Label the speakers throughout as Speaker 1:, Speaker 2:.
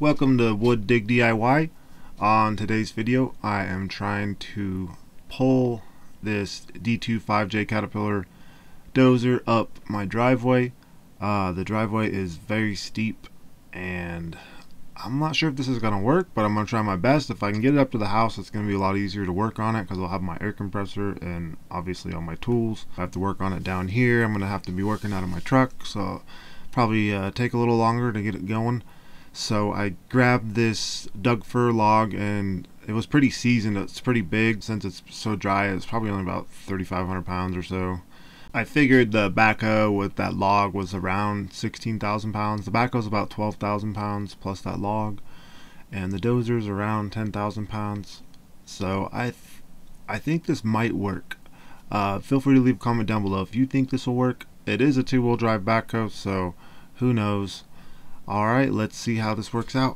Speaker 1: Welcome to Wood Dig DIY. On today's video I am trying to pull this D25J Caterpillar Dozer up my driveway. The driveway is very steep and I'm not sure if this is going to work, but I'm going to try my best. If I can get it up to the house, it's going to be a lot easier to work on it because I'll have my air compressor and obviously all my tools. I have to work on it down here. I'm going to have to be working out of my truck, so probably take a little longer to get it going. So I grabbed this Doug fir log and it was pretty seasoned. It's pretty big. Since it's so dry, it's probably only about 3,500 pounds or so. I figured the backhoe with that log was around 16,000 pounds. The backhoe's about 12,000 pounds plus that log, and the dozer's around 10,000 pounds. So I think this might work. Feel free to leave a comment down below if you think this will work. It is a two-wheel drive backhoe, so who knows. Alright, let's see how this works out.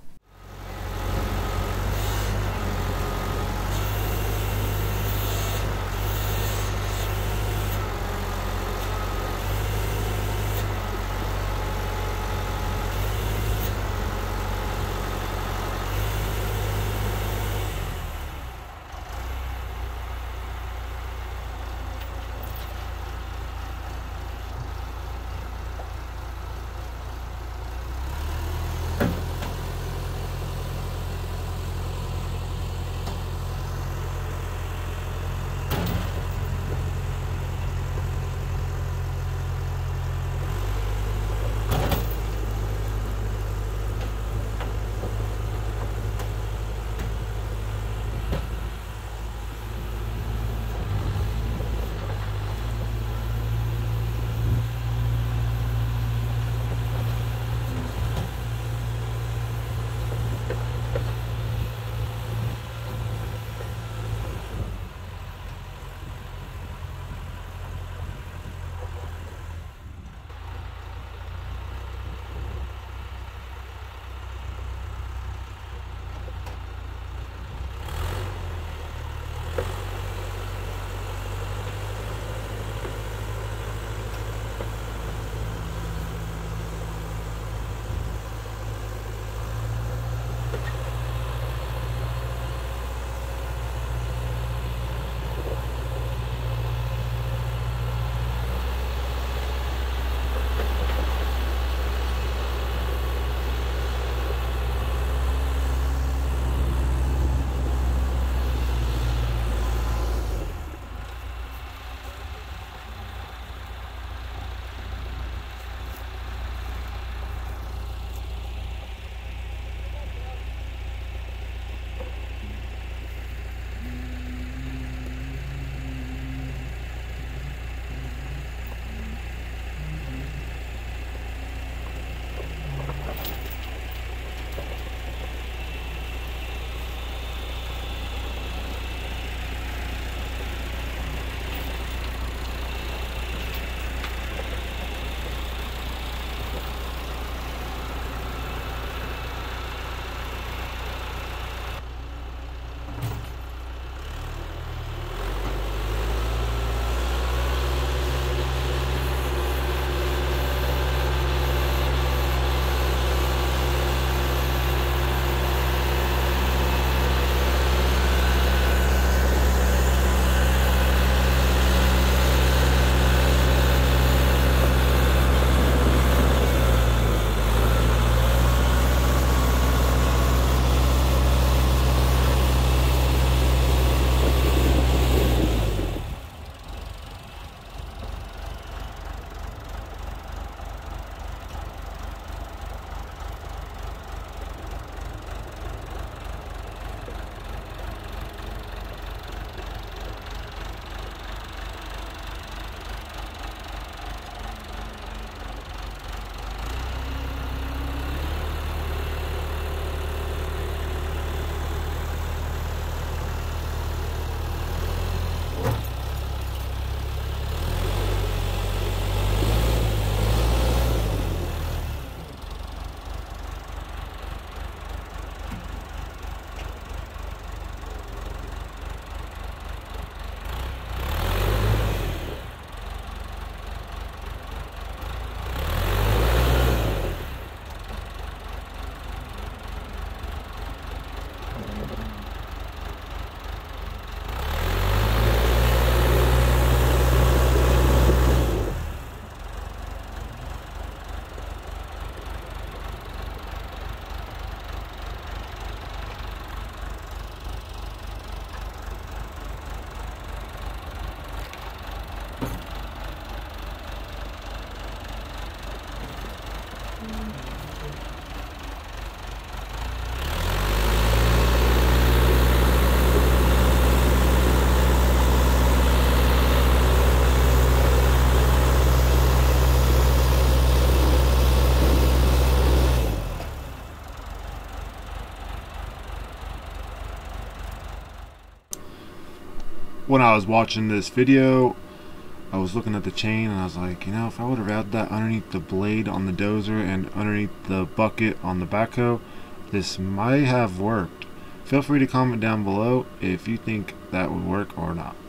Speaker 1: When I was watching this video, I was looking at the chain and I was like, you know, if I would have wrapped that underneath the blade on the dozer and underneath the bucket on the backhoe, this might have worked. Feel free to comment down below if you think that would work or not.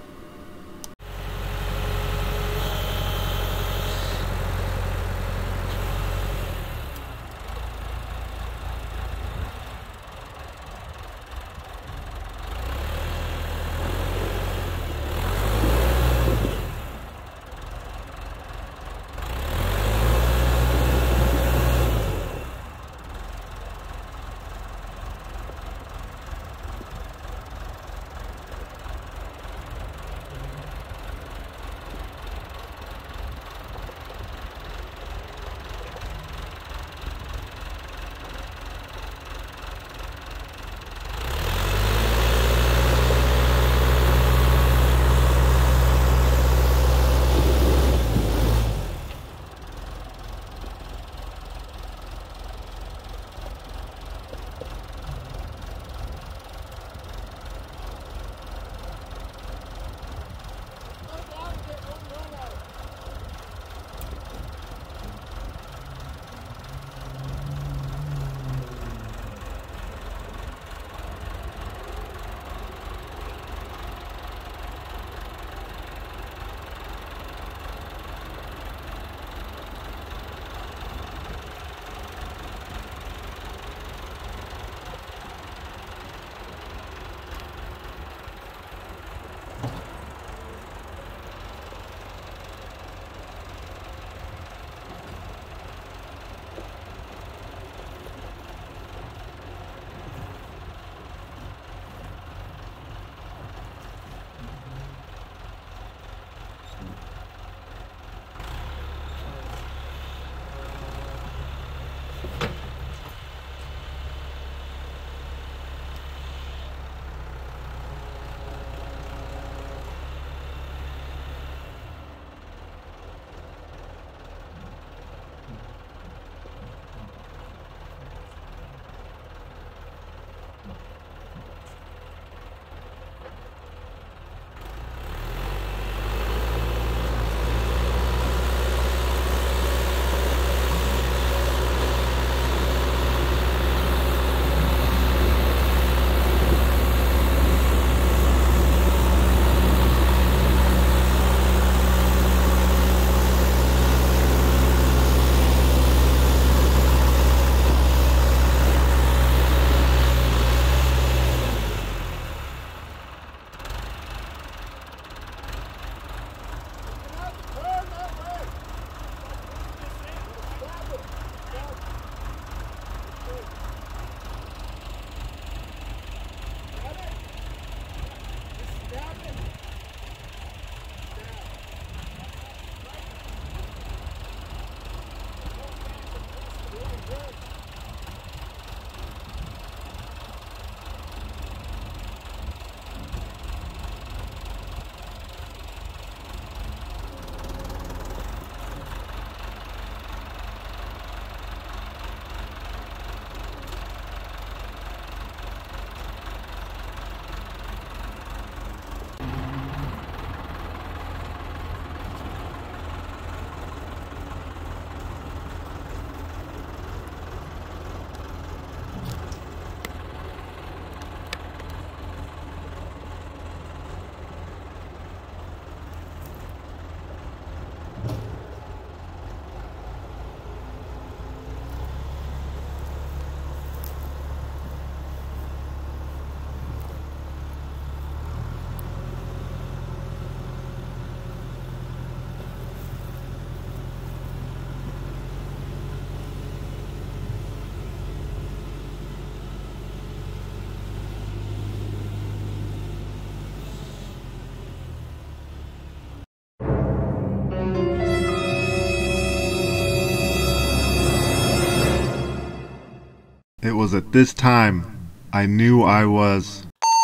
Speaker 1: It was at this time I knew I was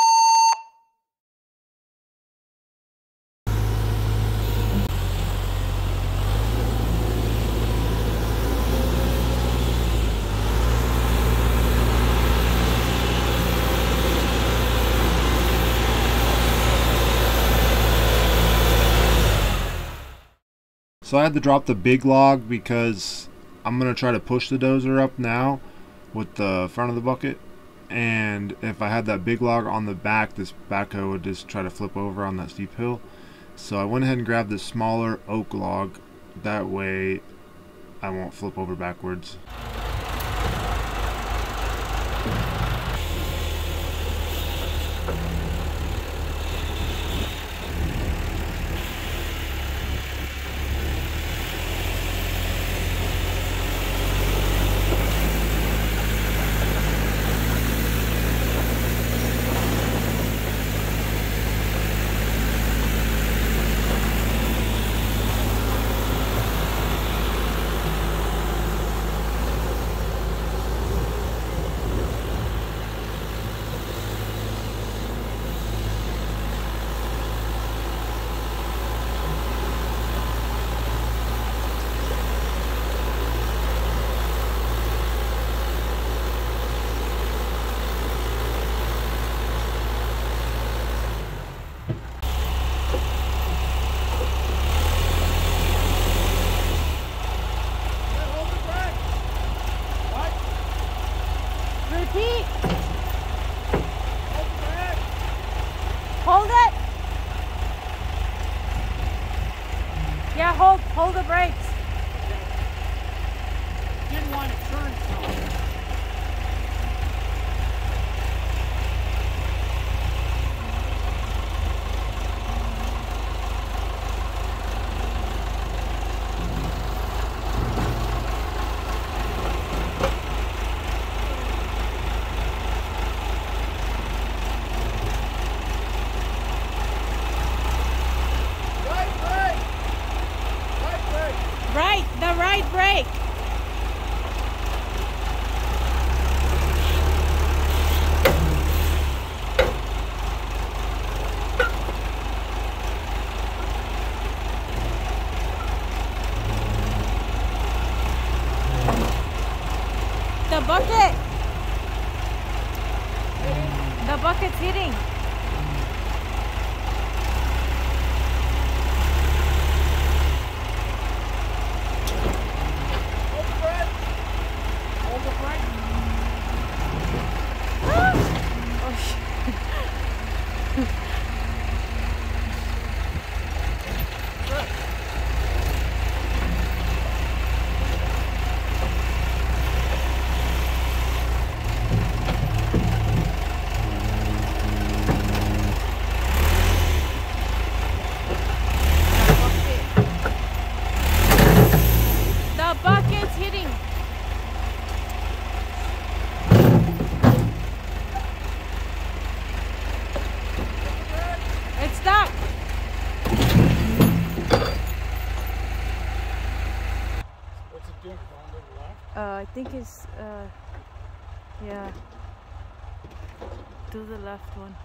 Speaker 1: So I had to drop the big log because I'm going to try to push the dozer up now with the front of the bucket, and if I had that big log on the back, this backhoe would just try to flip over on that steep hill. So I went ahead and grabbed the smaller oak log, that way I won't flip over backwards.
Speaker 2: Hold it. Yeah, hold the brakes.
Speaker 3: Didn't want to turn so.
Speaker 2: The right brake. The bucket. The bucket's hitting. The bucket's hitting. It's stuck.
Speaker 3: What's it doing? Going to the left?
Speaker 2: I think it's yeah. Do the left one.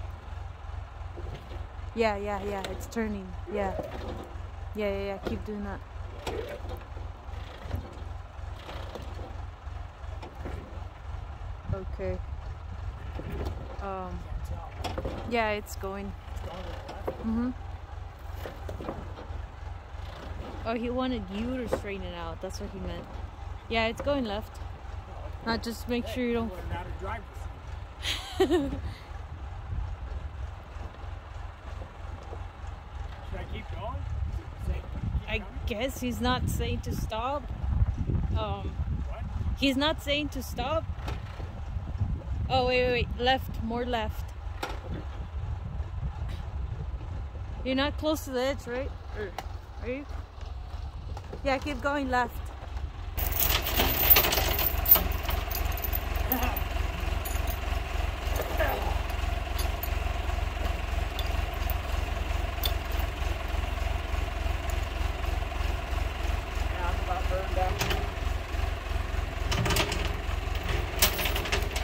Speaker 2: Yeah, it's turning. Yeah. Keep doing that. Okay. Yeah, it's going.
Speaker 3: It's going to the left?
Speaker 2: Mm-hmm. Oh, he wanted you to straighten it out. That's what he meant. Yeah, it's going left.
Speaker 3: No,
Speaker 2: Just make sure you don't...
Speaker 3: Not a driver's seat. Should I keep going?
Speaker 2: I guess he's not saying to stop.
Speaker 3: What?
Speaker 2: He's not saying to stop. Oh, wait. Left. More left. You're not close to the edge, right? Or are you? Yeah, keep going left.
Speaker 3: Yeah, I'm about burned out.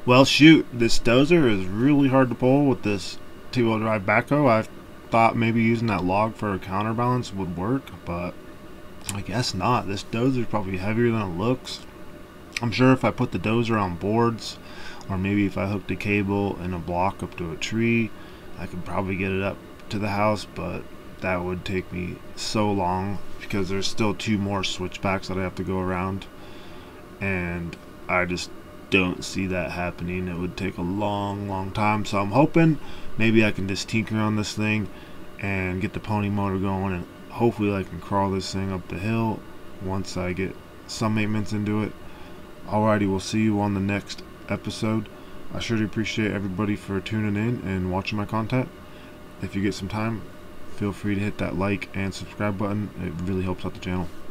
Speaker 1: Well, shoot, this dozer is really hard to pull with this two-wheel drive backhoe. I thought maybe using that log for a counterbalance would work, but I guess not. This dozer is probably heavier than it looks. I'm sure if I put the dozer on boards, or maybe if I hooked a cable and a block up to a tree, I could probably get it up to the house, but that would take me so long because there's still 2 more switchbacks that I have to go around, and I just don't see that happening. It would take a long time, so I'm hoping maybe I can just tinker on this thing and get the pony motor going, and hopefully I can crawl this thing up the hill once I get some maintenance into it. Alrighty, we'll see you on the next episode. I sure do appreciate everybody for tuning in and watching my content. If you get some time, feel free to hit that like and subscribe button. It really helps out the channel.